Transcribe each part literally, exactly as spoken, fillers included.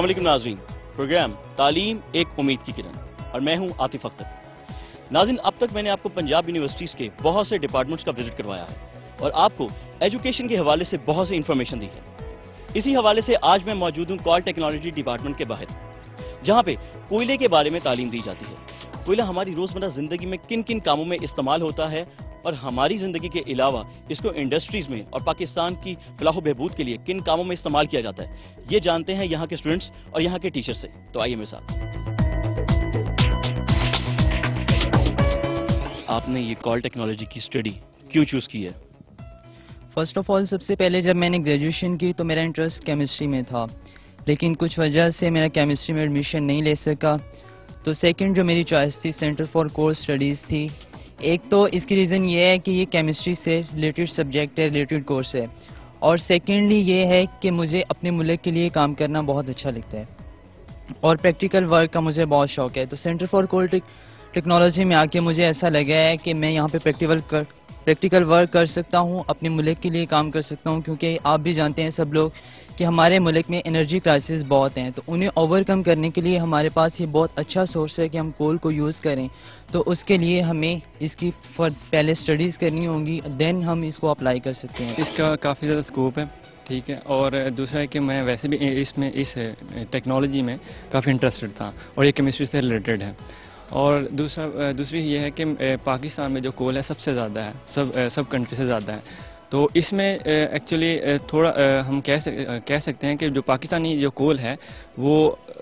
अस्सलाम वालेकुम नाज़रीन, प्रोग्राम तालीम एक उम्मीद की किरण और मैं हूं आतिफ अख्तर। नाज़रीन, अब तक मैंने आपको पंजाब यूनिवर्सिटीज़ के बहुत से डिपार्टमेंट्स का विजिट करवाया है और आपको एजुकेशन के हवाले से बहुत सी इंफॉर्मेशन दी है। इसी हवाले से आज मैं मौजूद हूं कॉल टेक्नोलॉजी डिपार्टमेंट के बाहर, जहां पे कोयले के बारे में तालीम दी जाती है। कोयला हमारी रोजमर्रा जिंदगी में किन किन कामों में इस्तेमाल होता है और हमारी जिंदगी के अलावा इसको इंडस्ट्रीज में और पाकिस्तान की फलाह बहबूद के लिए किन कामों में इस्तेमाल किया जाता है, ये जानते हैं यहाँ के स्टूडेंट्स और यहाँ के टीचर से। तो आइए मेरे साथ। आपने ये कॉल टेक्नोलॉजी की स्टडी क्यों चूज की है? फर्स्ट ऑफ ऑल, सबसे पहले जब मैंने ग्रेजुएशन की तो मेरा इंटरेस्ट केमिस्ट्री में था, लेकिन कुछ वजह से मेरा केमिस्ट्री में एडमिशन नहीं ले सका। तो सेकंड जो मेरी चॉइस थी सेंटर फॉर कोर स्टडीज़ थी। एक तो इसकी रीज़न ये है कि ये केमिस्ट्री से रिलेटेड सब्जेक्ट है, रिलेटेड कोर्स है, और सेकेंडली ये है कि मुझे अपने मुल्क के लिए काम करना बहुत अच्छा लगता है और प्रैक्टिकल वर्क का मुझे बहुत शौक है। तो सेंटर फॉर कोर टेक्नोलॉजी में आके मुझे ऐसा लगा है कि मैं यहाँ पे प्रैक्टिकल कर प्रैक्टिकल वर्क कर सकता हूँ, अपने मुल्क के लिए काम कर सकता हूँ, क्योंकि आप भी जानते हैं सब लोग कि हमारे मुल्क में एनर्जी क्राइसिस बहुत हैं। तो उन्हें ओवरकम करने के लिए हमारे पास ये बहुत अच्छा सोर्स है कि हम कोल को यूज़ करें। तो उसके लिए हमें इसकी पहले स्टडीज़ करनी होंगी, देन हम इसको अप्लाई कर सकते हैं। इसका काफ़ी ज़्यादा स्कोप है, ठीक है। और दूसरा है कि मैं वैसे भी इसमें इस टेक्नोलॉजी में काफ़ी इंटरेस्टेड था और ये केमिस्ट्री से रिलेटेड है। और दूसरा दूसरी ये है कि पाकिस्तान में जो कोल है सबसे ज़्यादा है, सब सब कंट्री से ज़्यादा है। तो इसमें एक्चुअली थोड़ा हम कह सक, कह सकते हैं कि जो पाकिस्तानी जो कोल है वो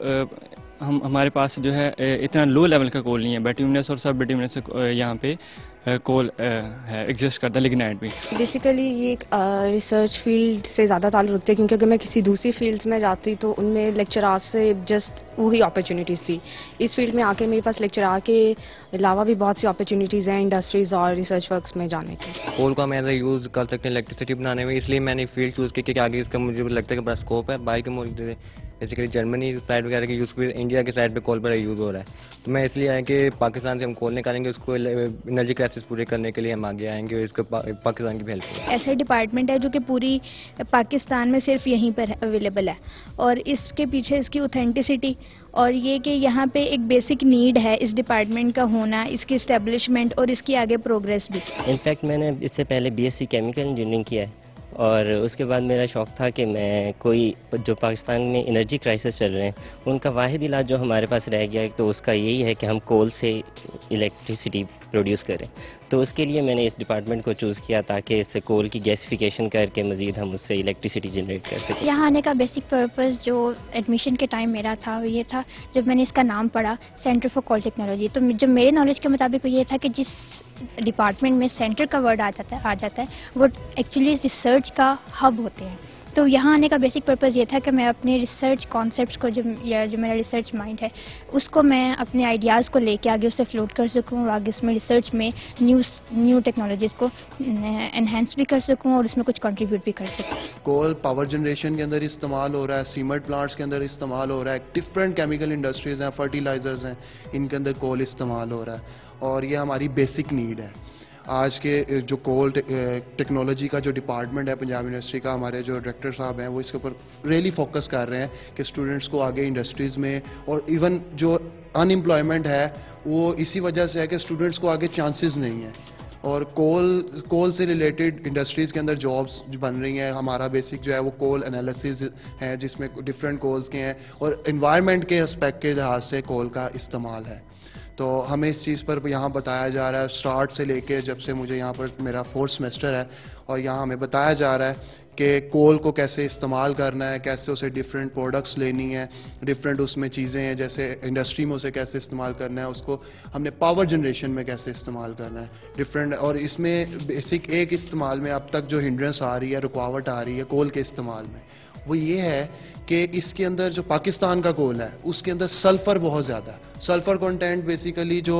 हम हमारे पास जो है इतना लो लेवल का कोल नहीं है। बिटुमिनस और सब बिटुमिनस यहाँ पे कोल है, एग्जिस्ट करता है लिग्नाइट भी। बेसिकली ये एक रिसर्च फील्ड से ज़्यादा ताल्लुक़ रखते हैं, क्योंकि अगर मैं किसी दूसरी फील्ड्स में जाती तो उनमें लेक्चरार से जस्ट वही अपॉर्चुनिटीज़ थी। इस फील्ड में आके मेरे पास लेक्चरार के अलावा भी बहुत सी अपॉर्चुनिटीज़ हैं इंडस्ट्रीज़ और रिसर्च वर्क्स में जाने की। कोल का हम एज यूज़ कर सकते हैं इलेक्ट्रिसिटी बनाने में, इसलिए मैंने फील्ड चूज़ की कि आगे इसका मुझे लगता है कि बड़ा स्कोप है। बाहर के मुल्क बेसिकली जर्मनी साइड वगैरह के यूज़, इंडिया के साइड पे कोल बड़ा यूज़ हो रहा है। तो मैं इसलिए आया कि पाकिस्तान से हम कोल निकालेंगे, उसको एनर्जी क्राइसिस पूरे करने के लिए हम आगे आएंगे और इसको पा, पाकिस्तान की हेल्प करेंगे। ऐसा डिपार्टमेंट है जो कि पूरी पाकिस्तान में सिर्फ यहीं पर अवेलेबल है, और इसके पीछे इसकी ऑथेंटिसिटी और ये कि यहाँ पे एक बेसिक नीड है इस डिपार्टमेंट का होना, इसकी इस्टेब्लिशमेंट और इसकी आगे प्रोग्रेस भी। इनफैक्ट मैंने इससे पहले बीएससी केमिकल इंजीनियरिंग किया है और उसके बाद मेरा शौक़ था कि मैं कोई जो पाकिस्तान में एनर्जी क्राइसिस चल रहे हैं उनका वाहिद इलाज जो हमारे पास रह गया है तो उसका यही है कि हम कोल से इलेक्ट्रिसिटी प्रोड्यूस करें। तो उसके लिए मैंने इस डिपार्टमेंट को चूज़ किया ताकि इससे कोल की गैसिफिकेशन करके मज़ीद हम उससे इलेक्ट्रिसिटी जनरेट कर सकें। यहाँ आने का बेसिक पर्पस जो एडमिशन के टाइम मेरा था वो ये था, जब मैंने इसका नाम पढ़ा सेंटर फॉर कॉल टेक्नोलॉजी, तो जब मेरे नॉलेज के मुताबिक ये था कि जिस डिपार्टमेंट में सेंटर का वर्ड आ जाता है आ जाता है वो एक्चुअली रिसर्च का हब होते हैं। तो यहाँ आने का बेसिक पर्पस ये था कि मैं अपने रिसर्च कॉन्सेप्ट्स को जो या जो मेरा रिसर्च माइंड है उसको मैं अपने आइडियाज़ को लेके आगे उससे फ्लोट कर सकूँ और आगे उसमें रिसर्च में न्यू न्यू टेक्नोलॉजीज़ को एनहेंस भी कर सकूँ और उसमें कुछ कंट्रीब्यूट भी कर सकूँ। कोल पावर जनरेशन के अंदर इस्तेमाल हो रहा है, सीमेंट प्लांट्स के अंदर इस्तेमाल हो रहा है, डिफरेंट केमिकल इंडस्ट्रीज़ हैं, फर्टिलाइजर्स हैं, इनके अंदर कोल इस्तेमाल हो रहा है और ये हमारी बेसिक नीड है। आज के जो कोल टेक्नोलॉजी का जो डिपार्टमेंट है पंजाब यूनिवर्सिटी का, हमारे जो डायरेक्टर साहब हैं वो इसके ऊपर रियली फोकस कर रहे हैं कि स्टूडेंट्स को आगे इंडस्ट्रीज़ में, और इवन जो अनएम्प्लॉयमेंट है वो इसी वजह से है कि स्टूडेंट्स को आगे चांसेस नहीं है और कोल कोल से रिलेटेड इंडस्ट्रीज़ के अंदर जॉब्स बन रही हैं। हमारा बेसिक जो है वो कोल एनालिसिस है जिसमें डिफरेंट कोल्स के हैं और एनवायरनमेंट के एस्पेक्ट के लिहाज से कोल का इस्तेमाल है। तो हमें इस चीज़ पर यहाँ बताया जा रहा है स्टार्ट से लेके, जब से मुझे यहाँ पर मेरा फोर्थ सेमेस्टर है और यहाँ हमें बताया जा रहा है कि कोल को कैसे इस्तेमाल करना है, कैसे उसे डिफरेंट प्रोडक्ट्स लेनी है, डिफरेंट उसमें चीज़ें हैं जैसे इंडस्ट्री में उसे कैसे इस्तेमाल करना है, उसको हमने पावर जनरेशन में कैसे इस्तेमाल करना है डिफरेंट। और इसमें बेसिक एक इस्तेमाल में अब तक जो हिंड्रेंस आ रही है, रुकावट आ रही है कोल के इस्तेमाल में, वो ये है कि इसके अंदर जो पाकिस्तान का कोल है उसके अंदर सल्फ़र बहुत ज़्यादा है। सल्फ़र कंटेंट बेसिकली जो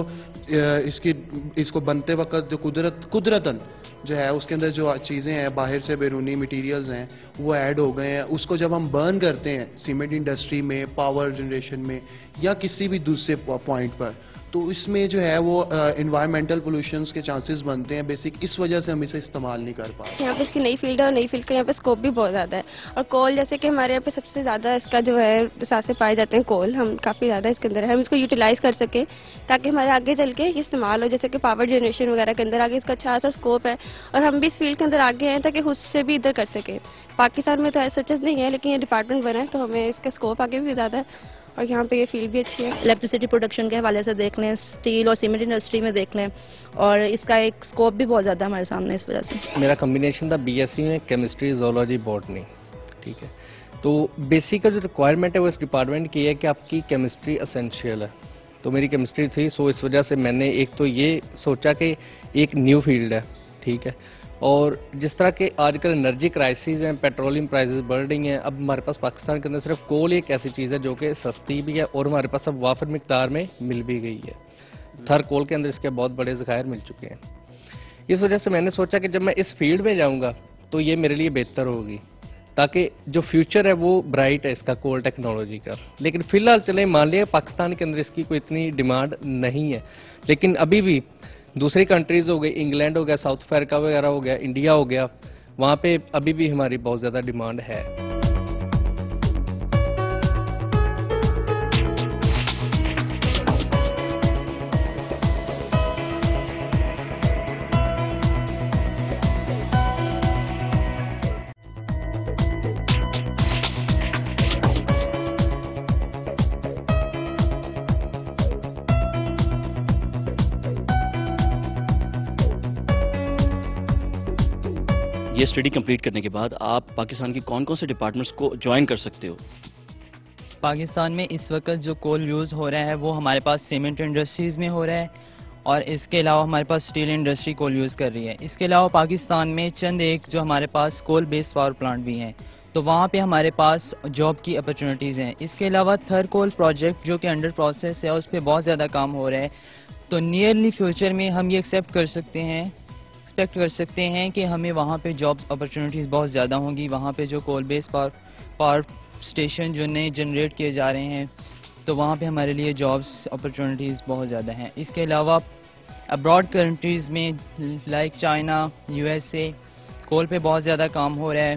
इसकी इसको बनते वक्त जो कुदरत कुदरतन जो है उसके अंदर जो चीज़ें हैं बाहर से बैरूनी मटेरियल्स हैं वो ऐड हो गए हैं। उसको जब हम बर्न करते हैं सीमेंट इंडस्ट्री में, पावर जनरेशन में या किसी भी दूसरे पॉइंट पर, تو اس میں جو ہے وہ انوائرمنٹل پولوشنس کے چانسز بنتے ہیں بیسک, اس وجہ سے ہم اسے استعمال نہیں کر پا رہے. یہاں پہ اس کی نئی فیلڈ ہے اور نئی فیلڈ کا یہاں پہ اسکوپ بھی بہت زیادہ ہے. اور کول جیسے کہ ہمارے یہاں پہ سب سے زیادہ اس کا جو ہے اثاثے پائے جاتے ہیں کول, ہم کافی زیادہ اس کے اندر ہے, ہم اس کو یوٹیلائز کر سکیں تاکہ ہمارے آگے چل کے یہ استعمال ہو, جیسے کہ پاور جنریشن وغیرہ کے اندر آگے اس کا اچھا خاصا اسکوپ ہے. اور ہم بھی اس فیلڈ کے اندر آگے ہیں تاکہ اس سے بھی ادھر کر سکیں. پاکستان میں تو ایسا چیز نہیں ہے لیکن یہ ڈپارٹمنٹ بنا ہے تو ہمیں اس کا اسکوپ آگے بھی زیادہ ہے اور یہاں پہ یہ فیلڈ بھی اچھی ہے. الیکٹریسٹی پروڈکشن کے حوالے سے دیکھ لیں, اسٹیل اور سیمنٹ انڈسٹری میں دیکھ لیں, اور اس کا ایک اسکوپ بھی بہت زیادہ ہمارے سامنے اس وجہ سے. میرا کمبینیشن تھا بی ایس سی میں کیمسٹری, زولوجی, بوٹنی. ٹھیک ہے, تو بیسک کا جو ریکوائرمنٹ ہے وہ اس ڈپارٹمنٹ کی ہے کہ آپ کی کیمسٹری اسینشیل ہے, تو میری کیمسٹری تھی. سو اس وجہ سے میں نے ایک تو یہ سوچا کہ ایک نیو فیلڈ ہے. ٹھیک ہے, اور جس طرح کہ آج کل انرجی کرائسز ہیں, پیٹرولیم پرائزز بڑھ رہی ہیں, اب ہمارے پاس پاکستان کے اندر صرف کول ایک ایسی چیز ہے جو کہ سستی بھی ہے اور ہمارے پاس اب وافر مقدار میں مل بھی گئی ہے. تھر کول کے اندر اس کے بہت بڑے ذخائر مل چکے ہیں. اس وجہ سے میں نے سوچا کہ جب میں اس فیلڈ میں جاؤں گا تو یہ میرے لیے بہتر ہوگی, تاکہ جو فیوچر ہے وہ برائٹ ہے اس کا کول ٹیکنالوجی کا. لیکن فی الحال چلیں مان لیا پاکستان کے اندر اس کی کوئی اتنی ڈیمانڈ نہیں ہے, لیکن ابھی بھی دوسری کنٹریز ہو گئی, انگلینڈ ہو گیا, ساؤتھ افریقہ وغیرہ ہو گیا, انڈیا ہو گیا, وہاں پہ ابھی بھی ہماری بہت زیادہ ڈیمانڈ ہے. یہ اسٹڈی کمپلیٹ کرنے کے بعد آپ پاکستان کی کون کون سے ڈپارٹمنٹس کو جوائن کر سکتے ہو؟ پاکستان میں اس وقت جو کول یوز ہو رہا ہے وہ ہمارے پاس سیمنٹ انڈسٹریز میں ہو رہا ہے, اور اس کے علاوہ ہمارے پاس اسٹیل انڈسٹری کول یوز کر رہی ہے. اس کے علاوہ پاکستان میں چند ایک جو ہمارے پاس کول بیس پاور پلانٹ بھی ہیں, تو وہاں پہ ہمارے پاس جاب کی اپرچونیٹیز ہیں. اس کے علاوہ تھر کول پروجیکٹ جو کہ انڈر پروسیس ہے اس پہ بہت زیادہ کام ہو رہا ہے, تو نیئرلی فیوچر میں ہم یہ ایکسیپٹ کر سکتے ہیں ایکسپیکٹ کر سکتے ہیں کہ ہمیں وہاں پہ جابس اپرچونیٹیز بہت زیادہ ہوں گی. وہاں پہ جو coal base power power station جو نئے جنریٹ کیے جا رہے ہیں تو وہاں پہ ہمارے لیے جابس اپرچونیٹیز بہت زیادہ ہیں. اس کے علاوہ ابراڈ کنٹریز میں like China, U S A, coal پہ بہت زیادہ کام ہو رہا ہے.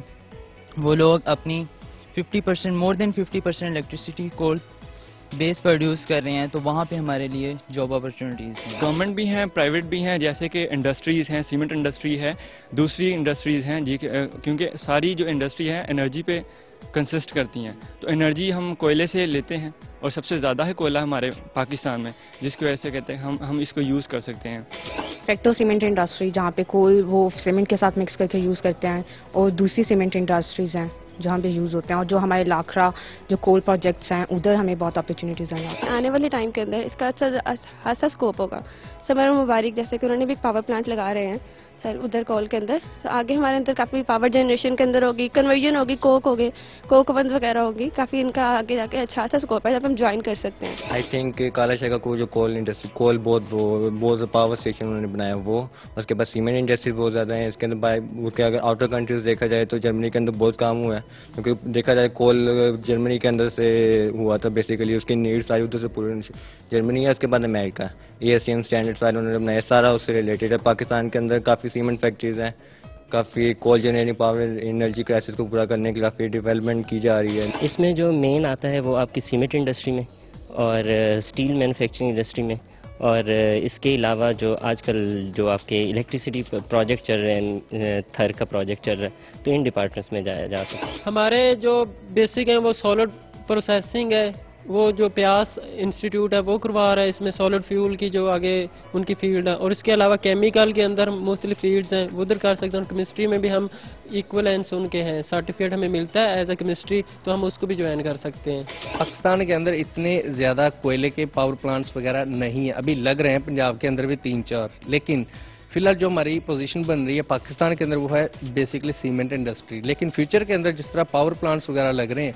وہ لوگ اپنی fifty percent more than fifty percent electricity coal base produce کر رہے ہیں, تو وہاں پہ ہمارے لیے جاب اپرچونیٹیز ہیں. گورنمنٹ بھی ہیں, پرائیویٹ بھی ہیں, جیسے کہ انڈسٹریز ہیں, سیمنٹ انڈسٹری ہے, دوسری انڈسٹریز ہیں جی, کیونکہ ساری جو انڈسٹری ہے انرجی پہ کنسسٹ کرتی ہیں. تو انرجی ہم کوئلے سے لیتے ہیں اور سب سے زیادہ ہے کوئلہ ہمارے پاکستان میں, جس کی وجہ سے کہتے ہیں ہم ہم اس کو یوز کر سکتے ہیں. فیکٹو سیمنٹ انڈسٹری جہاں پہ کول وہ سیمنٹ کے ساتھ مکس کر کے یوز کرتے ہیں, اور دوسری سیمنٹ انڈسٹریز ہیں جہاں پہ یوز ہوتے ہیں, اور جو ہمارے لاکھرا جو کول پروجیکٹس ہیں ادھر ہمیں بہت اپرچونیٹیز ہیں. آنے والے ٹائم کے اندر اس کا اچھا خاصا اسکوپ ہوگا. سمر مبارک جیسے کہ انہوں نے بھی پاور پلانٹ لگا رہے ہیں سر ادھر کول کے اندر, تو آگے ہمارے اندر کافی پاور جنریشن کے اندر ہوگی, کنورژن ہوگی, کوک ہوگی, کوک ونز وغیرہ ہوگی, کافی ان کا آگے جا کے اچھا سا اسکوپ ہے جب ہم جوائن کر سکتے ہیں. آئی تھنک کالا شاہ کا جو کول انڈسٹری کول بہت بہت پاور اسٹیشن انہوں نے بنایا وہ, اس کے بعد سیمنٹ انڈسٹری بہت زیادہ ہیں. اس کے اندر اس کے اگر آؤٹر کنٹریز دیکھا جائے تو جرمنی کے اندر بہت کام ہوا ہے, کیونکہ دیکھا جائے کول جرمنی کے اندر سے ہوا تھا بیسیکلی, اس کی نیڈس آئی ادھر سے پورے جرمنی ہے. اس کے بعد امریکہ A S C M standard سائل انہوں نے بنایا, سارا اس سے ریلیٹڈ ہے. پاکستان کے اندر کافی سیمنٹ فیکٹریز ہیں, کافی coal generating power energy crisis کو پورا کرنے کے لیے کافی ڈیولپمنٹ کی جا رہی ہے. اس میں جو مین آتا ہے وہ آپ کی سیمنٹ انڈسٹری میں اور اسٹیل مینوفیکچرنگ انڈسٹری میں, اور اس کے علاوہ جو آج کل جو آپ کے الیکٹریسٹی پروجیکٹ چل رہے ہیں, تھر کا پروجیکٹ چل رہا ہے, تو ان ڈپارٹمنٹس میں جایا جا سکتا ہے. ہمارے جو بیسک ہیں وہ سالڈ پروسیسنگ ہے, وہ جو پیاس انسٹیٹیوٹ ہے وہ کروا رہا ہے. اس میں سالڈ فیول کی جو آگے ان کی فیلڈ ہے, اور اس کے علاوہ کیمیکل کے اندر مختلف فیلڈز ہیں وہ ادھر کر سکتے ہیں. کیمسٹری میں بھی ہم ایکولنس ان کے ہیں, سرٹیفکیٹ ہمیں ملتا ہے ایز اے کیمسٹری, تو ہم اس کو بھی جوائن کر سکتے ہیں. پاکستان کے اندر اتنے زیادہ کوئلے کے پاور پلانٹس وغیرہ نہیں ہیں, ابھی لگ رہے ہیں پنجاب کے اندر بھی تین چار, لیکن فی الحال جو ہماری پوزیشن بن رہی ہے پاکستان کے اندر وہ ہے بیسکلی سیمنٹ انڈسٹری. لیکن فیوچر کے اندر جس طرح پاور پلانٹس وغیرہ لگ رہے ہیں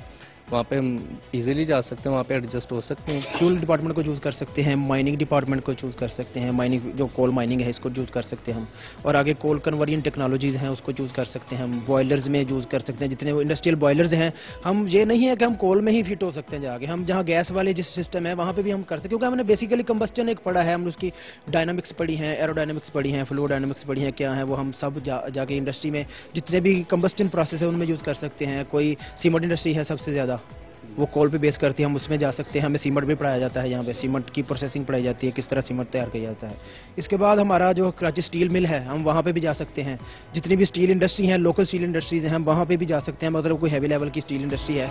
وہاں پہ ہم ایزیلی جا سکتے ہیں, وہاں پہ ایڈجسٹ ہو سکتے ہیں. فیول ڈپارٹمنٹ کو چوز کر سکتے ہیں, مائننگ ڈپارٹمنٹ کو چوز کر سکتے ہیں, مائننگ جو کول مائننگ ہے اس کو چوز کر سکتے ہیں ہم, اور آگے کول کنورژن ٹیکنالوجیز ہیں اس کو چوز کر سکتے ہیں ہم, بوائلرز میں چوز کر سکتے ہیں جتنے وہ انڈسٹریل بوائلرز ہیں. ہم یہ نہیں ہے کہ ہم کول میں ہی فٹ ہو سکتے ہیں جا کے, ہم جہاں گیس والے جس سسٹم ہے وہاں پہ بھی ہم کر سکتے ہیں, کیونکہ ہم نے بیسیکلی کمبسچن ایک پڑھا ہے, ہم اس کی ڈائنامکس پڑھی ہیں, ایرو ڈائنامکس پڑھی ہیں, فلو ڈائنامکس پڑھی ہیں, کیا ہیں وہ ہم سب جا, جا کے انڈسٹری میں جتنے بھی کمبسچن پروسیس ہے ان میں یوز کر سکتے ہیں. کوئی سیمنٹ انڈسٹری ہے سب سے زیادہ, وہ کول پہ بیس کرتی ہے, ہم اس میں جا سکتے ہیں. ہمیں سیمنٹ بھی پڑھایا جاتا ہے یہاں پہ, سیمنٹ کی پروسیسنگ پڑھائی جاتی ہے, کس طرح سیمنٹ تیار کیا جاتا ہے. اس کے بعد ہمارا جو کراچی اسٹیل مل ہے ہم وہاں پہ بھی جا سکتے ہیں. جتنی بھی اسٹیل انڈسٹری ہیں, لوکل اسٹیل انڈسٹریز ہیں, ہم وہاں پہ بھی جا سکتے ہیں. مطلب کوئی ہیوی لیول کی اسٹیل انڈسٹری ہے.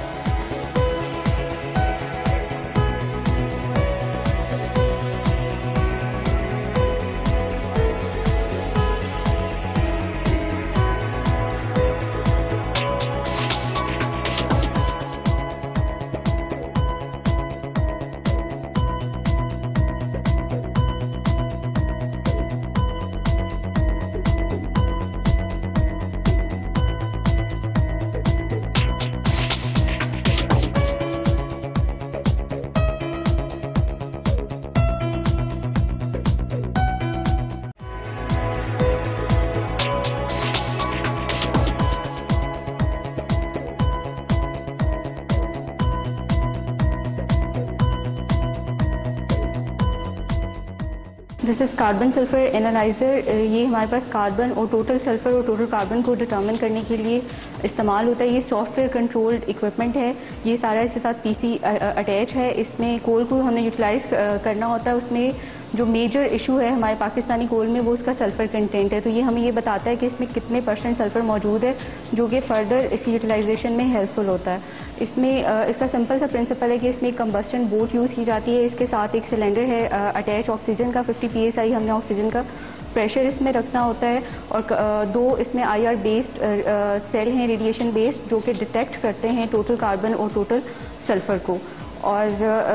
This is carbon sulphur analyser. یہ ہمارے پاس کاربن اور ٹوٹل سلفر اور ٹوٹل کاربن کو ڈٹرمن کرنے کے لیے استعمال ہوتا ہے. یہ سافٹ ویئر کنٹرولڈ اکوپمنٹ ہے. یہ سارا اس کے ساتھ پی سی اٹیچ ہے. اس میں کول کو ہم نے یوٹیلائز کرنا ہوتا ہے. اس میں جو میجر ایشو ہے ہمارے پاکستانی کول میں وہ اس کا سلفر کنٹینٹ ہے. تو یہ ہمیں یہ بتاتا ہے کہ اس میں کتنے پرسنٹ سلفر موجود ہے, جو کہ فردر اس کی یوٹیلائزیشن میں ہیلپ فل ہوتا ہے. اس میں اس کا سمپل سا پرنسپل ہے کہ اس میں ایک کمبسٹن بوٹ یوز کی جاتی ہے. اس کے ساتھ ایک سلنڈر ہے اٹیچ آکسیجن کا, ففٹی پی ایس آئی ہم نے آکسیجن کا پریشر اس میں رکھنا ہوتا ہے. اور دو اس میں آئی آر بیسڈ سیل ہیں, ریڈیشن بیسڈ, جو کہ ڈیٹیکٹ کرتے ہیں ٹوٹل کاربن اور ٹوٹل سلفر کو. اور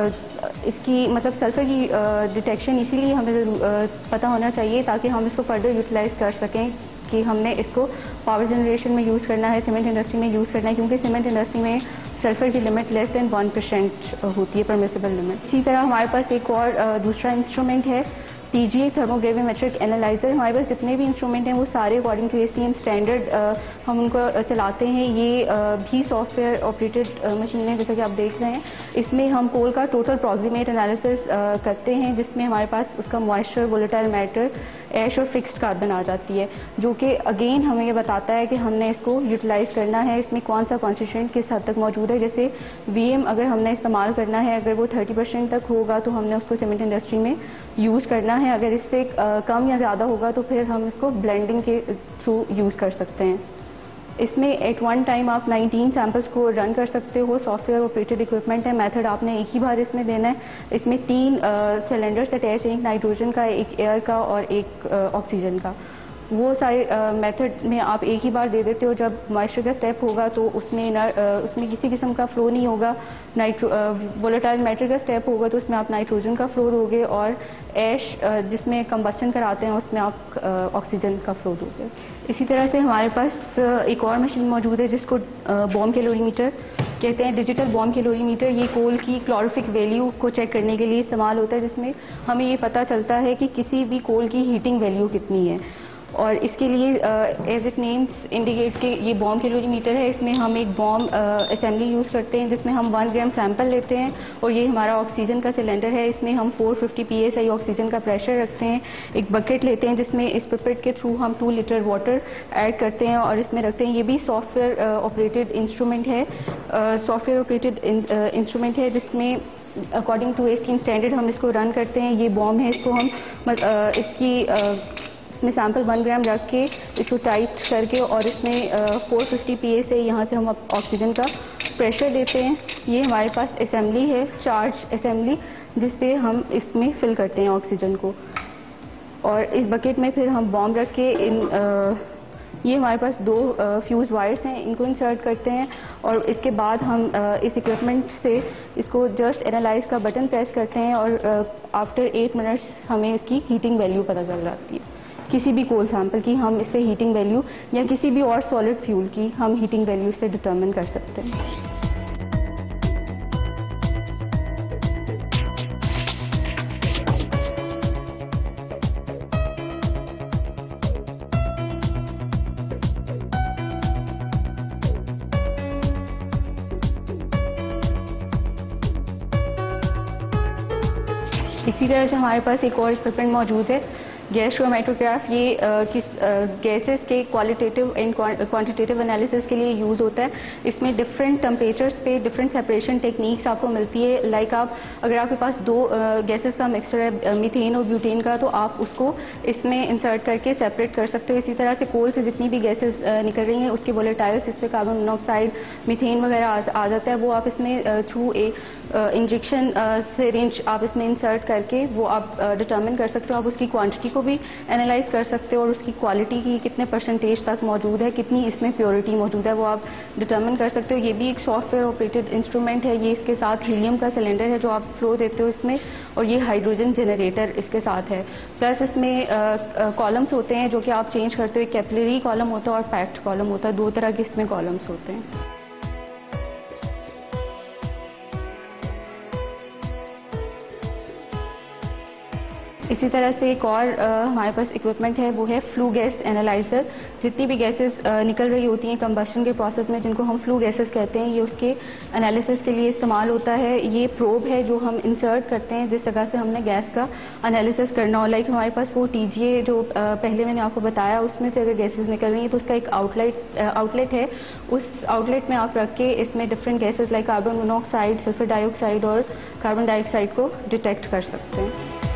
اس کی مطلب سلفر کی ڈیٹیکشن اسی لیے ہمیں پتہ ہونا چاہیے تاکہ ہم اس کو فردر یوٹیلائز کر سکیں کہ ہم نے اس کو پاور جنریشن میں یوز کرنا ہے, سیمنٹ انڈسٹری میں یوز کرنا ہے, کیونکہ سیمنٹ انڈسٹری میں سلفر کی limit less than one percent ہوتی ہے, پرمیسیبل لمٹ. اسی طرح ہمارے پاس ایک اور دوسرا انسٹرومنٹ ہے ٹی جی تھرموگریویمیٹرک اینالائزر. ہمارے پاس جتنے بھی انسٹرومنٹ ہیں وہ سارے according to S T M standard ہم ان کو چلاتے ہیں. یہ بھی سافٹ ویئر آپریٹڈ مشین ہے جیسا کہ آپ دیکھ رہے ہیں. اس میں ہم کول کا ٹوٹل پروکسیمیٹ انالیسس کرتے ہیں, جس میں ہمارے پاس اس کا موائسچر, وولیٹائل میٹر, ایش اور فکسڈ کاربن آ جاتی ہے, جو کہ اگین ہمیں یہ بتاتا ہے کہ ہم نے اس کو یوٹیلائز کرنا ہے. اس میں کون سا کانسنٹریٹ کس حد تک موجود ہے. جیسے وی ایم اگر ہم نے استعمال کرنا ہے, اگر وہ تھرٹی پرسینٹ تک ہوگا تو ہم نے اس کو سیمنٹ انڈسٹری میں یوز کرنا ہے. اگر اس سے کم یا زیادہ ہوگا تو پھر ہم اس کو بلینڈنگ کے تھرو یوز کر سکتے ہیں. اس میں ایٹ ون ٹائم آپ نائنٹین سیمپلس کو رن کر سکتے ہو. سافٹ ویئر آپریٹڈ اکوپمنٹ ہے. میتھڈ آپ نے ایک ہی بار اس میں دینا ہے. اس میں تین سلنڈرس اٹیچ ہیں, ایک نائٹروجن کا, ایک ایئر کا اور ایک آکسیجن کا. وہ سارے میتھڈ میں آپ ایک ہی بار دے دیتے ہو. جب موائسچر کا اسٹیپ ہوگا تو اس میں اس میں کسی قسم کا فلو نہیں ہوگا. نائٹرو وولیٹائل میٹر کا اسٹیپ ہوگا تو اس میں آپ نائٹروجن کا فلو دو گے, اور ایش جس میں کمبسچن کراتے ہیں اس میں آپ آکسیجن کا فلو دو گے. اسی طرح سے ہمارے پاس ایک اور مشین موجود ہے جس کو بوم کیلوری میٹر کہتے ہیں, ڈیجیٹل بوم کیلوری میٹر. یہ کول کی کلوروفک ویلیو کو چیک کرنے کے لیے استعمال ہوتا ہے, جس میں ہمیں یہ پتہ چلتا ہے کہ کسی بھی کول کی ہیٹنگ ویلیو کتنی ہے. اور اس کے لیے ایز اٹ نیمز انڈیکیٹ کہ یہ بوم کیلوری میٹر ہے. اس میں ہم ایک بوم اسمبلی یوز کرتے ہیں جس میں ہم ون گرام سیمپل لیتے ہیں, اور یہ ہمارا آکسیجن کا سلنڈر ہے. اس میں ہم four fifty P S I oxygen کا پریشر رکھتے ہیں. ایک بکٹ لیتے ہیں جس میں اس پپٹ کے تھرو ہم ٹو لیٹر واٹر ایڈ کرتے ہیں اور اس میں رکھتے ہیں. یہ بھی سافٹ ویئر آپریٹڈ انسٹرومنٹ ہے, سافٹ ویئر آپریٹڈ انسٹرومنٹ ہے جس میں according to S T M standard ہم اس کو رن کرتے ہیں. یہ بوم ہے, اس کو ہم اس کی اس میں سیمپل ون گرام رکھ کے اس کو ٹائٹ کر کے اور اس میں فور ففٹی پی اے سے یہاں سے ہم آکسیجن کا پریشر دیتے ہیں. یہ ہمارے پاس اسمبلی ہے, چارج اسمبلی, جس سے ہم اس میں فل کرتے ہیں آکسیجن کو. اور اس بکٹ میں پھر ہم بوم رکھ کے ان یہ ہمارے پاس دو فیوز وائرس ہیں, ان کو انسرٹ کرتے ہیں اور اس کے بعد ہم اس اکوپمنٹ سے اس کو جسٹ اینالائز کا بٹن پریس کرتے ہیں اور آفٹر ایٹ منٹس ہمیں اس کی ہیٹنگ ویلیو پتہ چل جاتی ہے. کسی بھی کول سیمپل کی ہم اس سے ہیٹنگ ویلیو یا کسی بھی اور سالڈ فیول کی ہم ہیٹنگ ویلیو سے ڈٹرمن کر سکتے ہیں. اسی طرح سے ہمارے پاس ایک اور اکوپمنٹ موجود ہے گیس کرومیٹوگراف. یہ کس گیسز کے کوالیٹیٹیو اینڈ کوانٹیٹیو انالیسس کے لیے یوز ہوتا ہے. اس میں ڈفرینٹ ٹمپریچرس پہ ڈفرینٹ سیپریشن ٹیکنیکس آپ کو ملتی ہے. لائک آپ اگر آپ کے پاس دو گیسز کا مکسچر ہے میتھین اور بیوٹین کا تو آپ اس کو اس میں انسرٹ کر کے سیپریٹ کر سکتے ہو. اسی طرح سے کول سے جتنی بھی گیسز نکل رہی ہیں اس کے وولیٹائلس اس پہ کاربن مونوکسائڈ میتھین وغیرہ آ جاتا ہے وہ آپ اس میں تھرو اے انجیکشن سرنج آپ اس میں انسرٹ کر کے وہ آپ ڈٹرمن کر سکتے ہو. آپ اس کی کوانٹٹی کو بھی اینالائز کر سکتے ہو اور اس کی کوالٹی کی کتنے پرسنٹیج تک موجود ہے کتنی اس میں پیورٹی موجود ہے وہ آپ ڈٹرمن کر سکتے ہو. یہ بھی ایک سافٹ ویئر آپریٹڈ انسٹرومنٹ ہے. یہ اس کے ساتھ ہیلیم کا سلنڈر ہے جو آپ فلو دیتے ہو اس میں اور یہ ہائیڈروجن جنریٹر اس کے ساتھ ہے. پلس اس میں کالمس ہوتے ہیں جو کہ آپ چینج کرتے ہو. ایک کیپلری کالم ہوتا ہے اور پیکڈ کالم ہوتا ہے. دو طرح کے اس میں کالمس ہوتے ہیں. اسی طرح سے ایک اور ہمارے پاس اکوپمنٹ ہے وہ ہے فلو گیس اینالائزر. جتنی بھی گیسز نکل رہی ہوتی ہیں کمبشن کے پروسیس میں جن کو ہم فلو گیسز کہتے ہیں یہ اس کے انالیسس کے لیے استعمال ہوتا ہے. یہ پروب ہے جو ہم انسرٹ کرتے ہیں جس جگہ سے ہم نے گیس کا انالیسس کرنا ہو. لائک ہمارے پاس وہ ٹی جی اے جو پہلے میں نے آپ کو بتایا اس میں سے اگر گیسز نکل رہی ہیں تو اس کا ایک آؤٹ لیٹ آؤٹ لیٹ ہے. اس آؤٹ لیٹ میں آپ رکھ کے اس میں different gases like carbon monoxide sulphur dioxide اور کاربن ڈائی آکسائڈ کو ڈیٹیکٹ کر سکتے ہیں.